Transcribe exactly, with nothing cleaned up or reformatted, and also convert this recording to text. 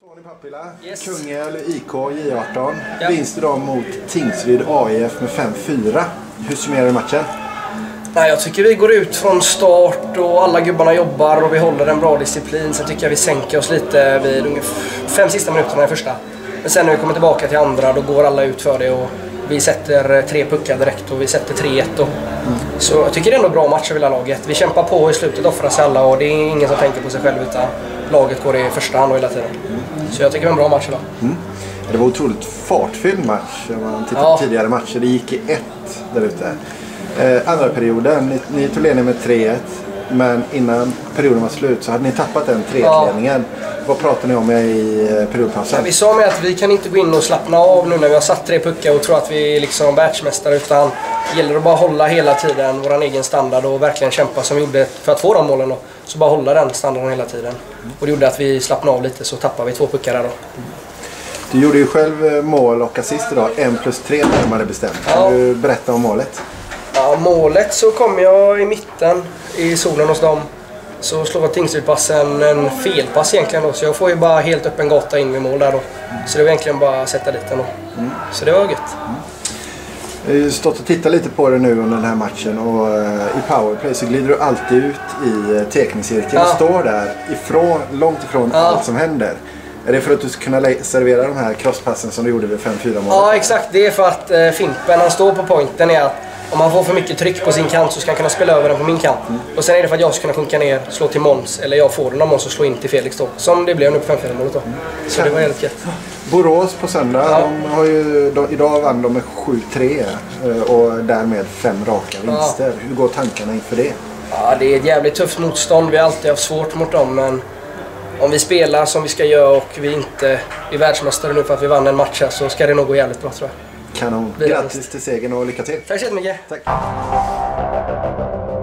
Skåne Pappila, Yes. Kungälv I K J arton. Ja. Vinst idag mot Tingsryd A I F med fem fyra. Hur summerar du matchen? Nej, jag tycker vi går ut från start och alla gubbarna jobbar och vi håller en bra disciplin. Sen tycker jag vi sänker oss lite vid ungefär fem sista minuterna i första. Men sen när vi kommer tillbaka till andra, då går alla ut för det och vi sätter tre puckar direkt och vi sätter tre ett. Mm. Så jag tycker det är ändå bra match av hela laget. Vi kämpar på i slutet, offrar sig alla och det är ingen som tänker på sig själv utan laget går i första hand och hela tiden. Mm. Så jag tycker det är en bra match idag. Mm. Det var otroligt fartfylld match om man tittar på ja. tidigare matcher. Det gick i ett där ute. Eh, andra perioden, ni, ni tog ledningen med tre ett. Men innan perioden var slut så hade ni tappat den tre ett-ledningen. Ja. Vad pratar ni om i periodpausen? Ja, vi sa med att vi kan inte gå in och slappna av nu när vi har satt tre puckar och tro att vi är liksom världsmästare, utan det gäller att bara hålla hela tiden vår egen standard och verkligen kämpa som vi gjorde för att få de målen. Då. Så bara hålla den standarden hela tiden. Mm. Och det gjorde att vi slappnade av lite, så tappade vi två puckar där då. Mm. Du gjorde ju själv mål och assist idag, en plus tre närmare bestämt. Kan ja. du berätta om målet? Ja, målet så kom jag i mitten i zonen hos dem. Så slår Tingsrydpassen en felpass egentligen då, så jag får ju bara helt öppen gata in vid mål där då. Så det var egentligen bara att sätta dit den då. Mm. Så det var gött. Mm. Jag har ju stått och tittat lite på det nu under den här matchen och uh, i powerplay så glider du alltid ut i uh, teknikcirkeln ja. och står där ifrån, långt ifrån ja. allt som händer. Är det för att du ska kunna servera de här crosspassen som du gjorde vid fem fyra mål? Ja, exakt. Det är för att uh, Fimpen, han står på pointen är att om han får för mycket tryck på sin kant så ska han kunna spela över den på min kant. Mm. Och sen är det för att jag ska kunna sjunka ner, slå till Måns, eller jag får den av Måns och slå in till Felix då. Som det blev nu på fem fyra målet då. Mm. Så det var helt gött. Borås på söndag, ja. de har ju, de, idag vann de med sju tre och därmed fem raka vinster. Ja. Hur går tankarna inför det? Ja, det är ett jävligt tufft motstånd. Vi har alltid haft svårt mot dem, men om vi spelar som vi ska göra och vi inte är världsmästare nu för att vi vann en match här, så ska det nog gå jävligt bra, tror jag. Kanon. Grattis till segern och lycka till. Tack så mycket. Tack.